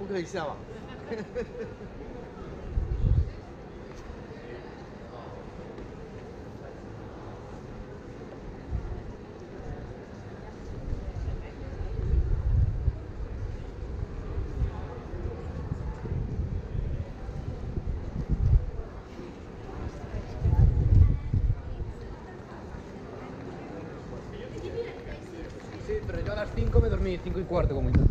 可以下吧？Sí, pero yo a las 5 me dormí, 5 y cuarto como yo.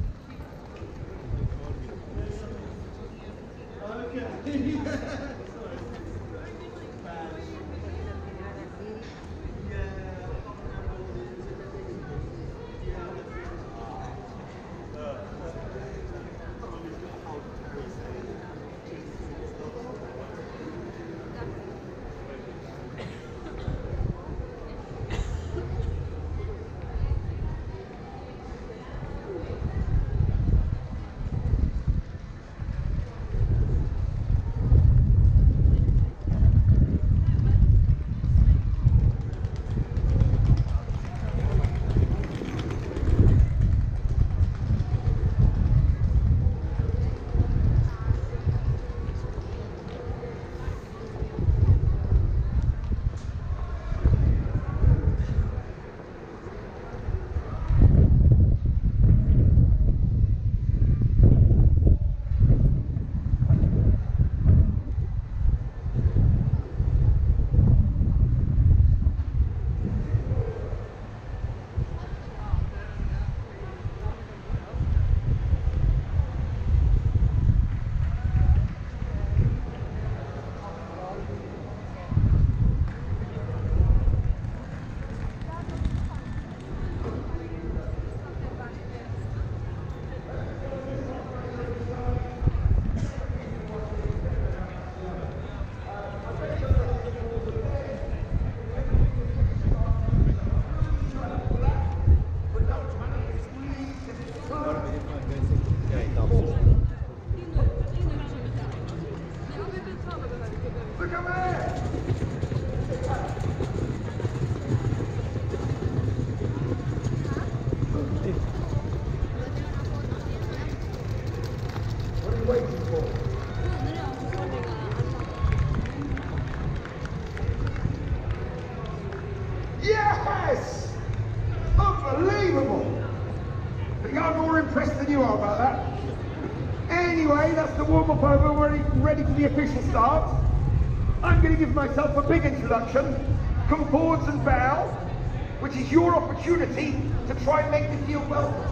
Yes! Unbelievable! I think I'm more impressed than you are about that. Anyway, that's the warm-up over, ready for the official start. I'm going to give myself a big introduction. Come forwards and bow, which is your opportunity to try and make me feel welcome.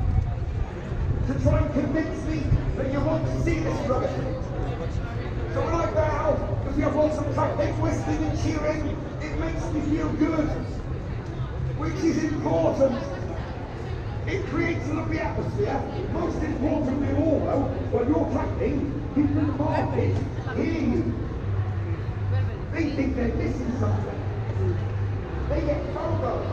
To try and convince me that you want to see this structure. So when I bow, if we have lots of traffic, whistling and cheering, it makes me feel good, which is important. It creates a lovely atmosphere. Most importantly of all, though, when you're clapping, people in the market hear you. They think they're missing something. They get FOMO.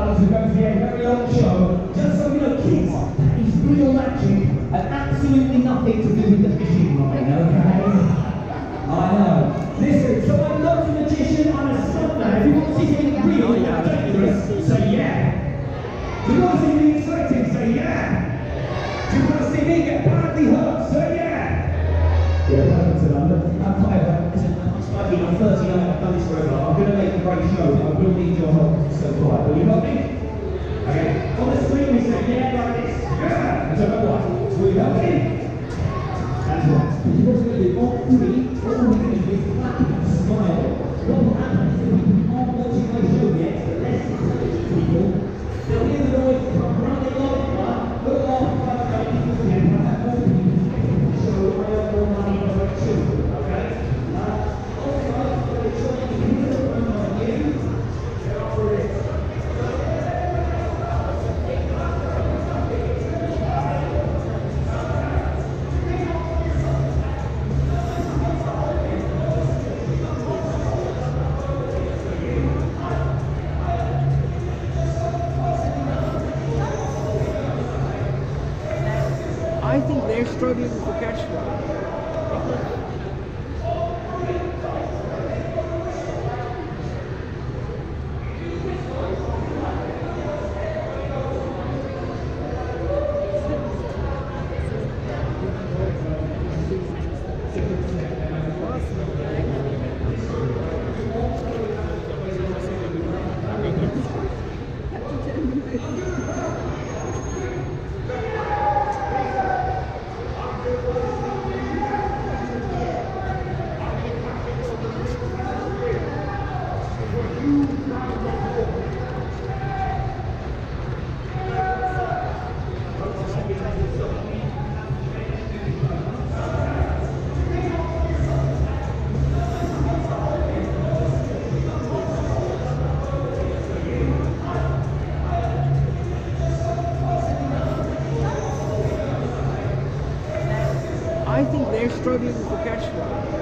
as we go to the end, very long show. Just so you know, kids, that is real magic and absolutely nothing to do with the fishing line, okay? I know. Listen, so I'm not a magician, I'm a stuntman. If you want to see something real and dangerous, say yeah. Do you want to see me excited? Say yeah. Do you want to see me get badly hurt? Say yeah. Yeah, welcome to London. I'm quite listen, I'm smoking, I'm 39, I've done this forever. I'm going to make a great show, but I will need your help to stay quiet. Will you help me? Okay. On the screen we say yeah like this. Yeah. And so go what? Will you help me? That's right. Because what's going to do, all three, what we're going to do is clap and smile. What will happen is that we can't watch my show yet, but less intelligent people, they'll hear the noise come running over, look off, people can have more people. So I have more money for my children, okay? Also, I'm going to try and use the phone on you. Get off with it. I think they're struggling to catch one. I think they're struggling to catch one.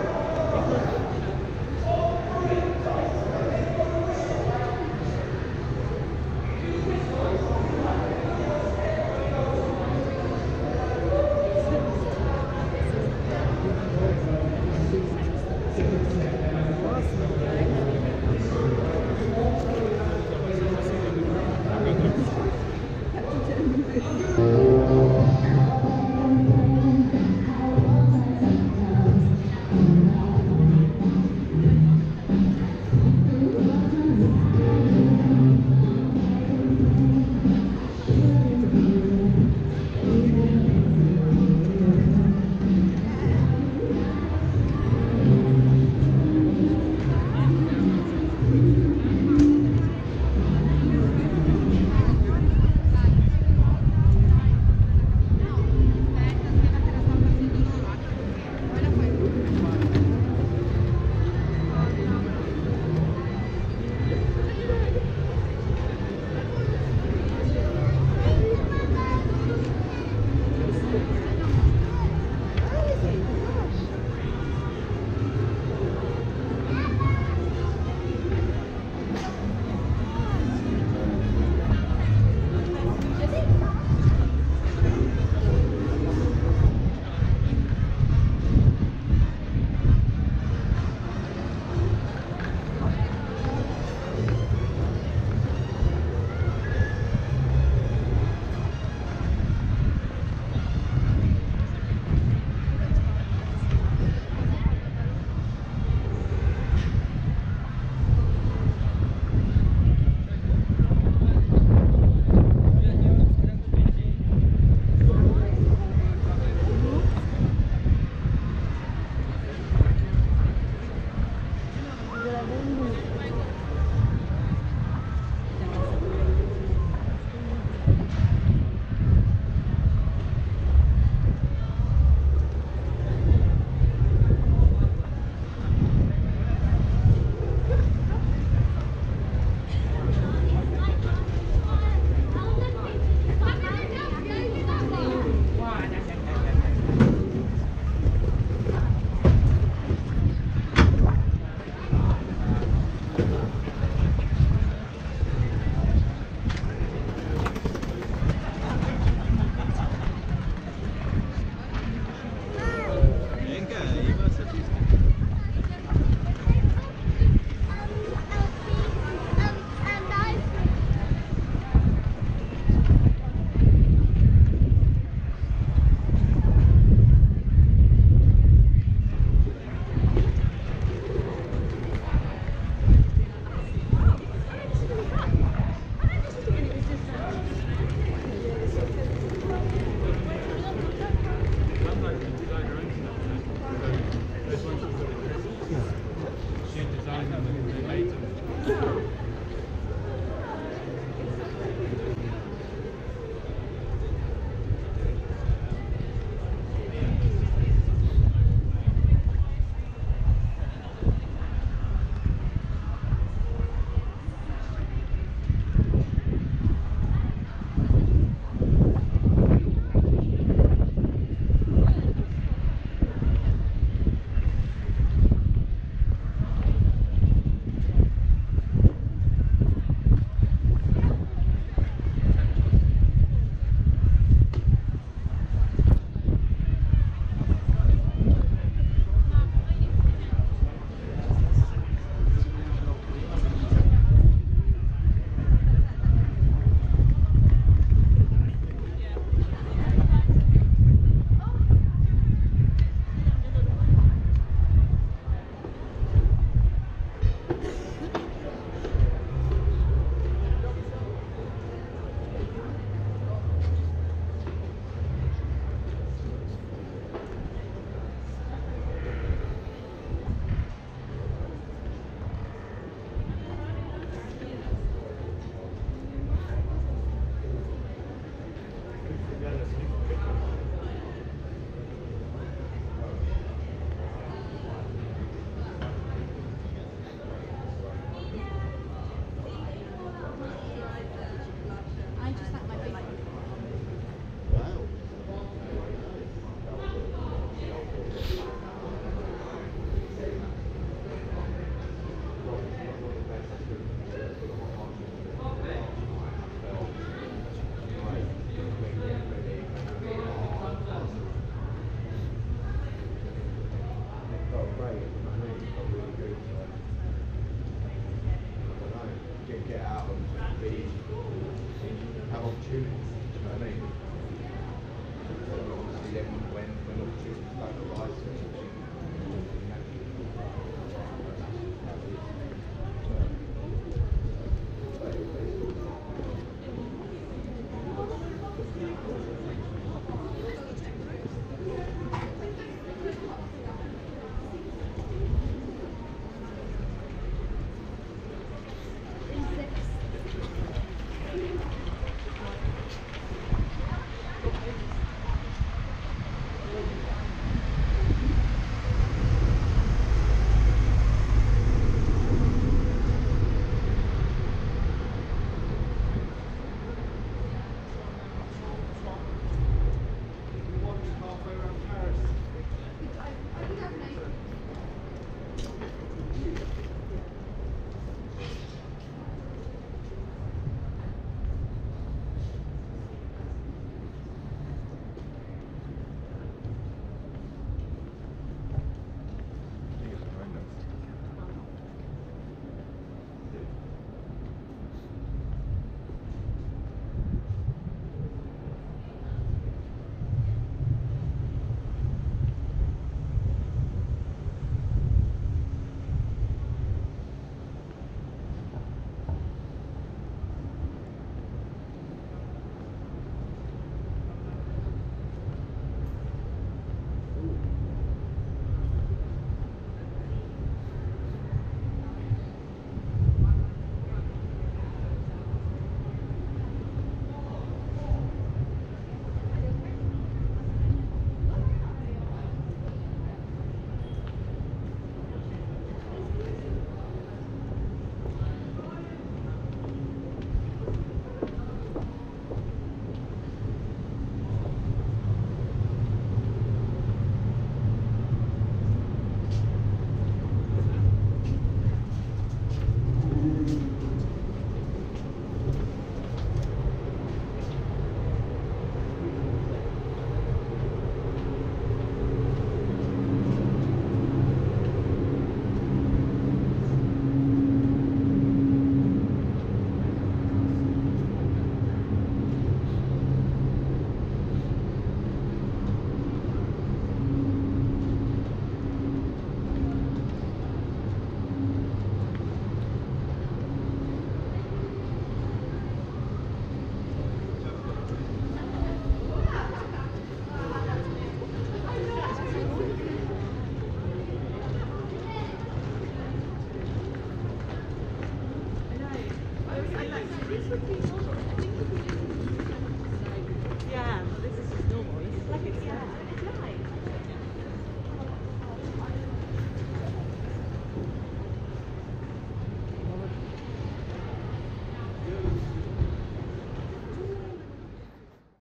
Gracias.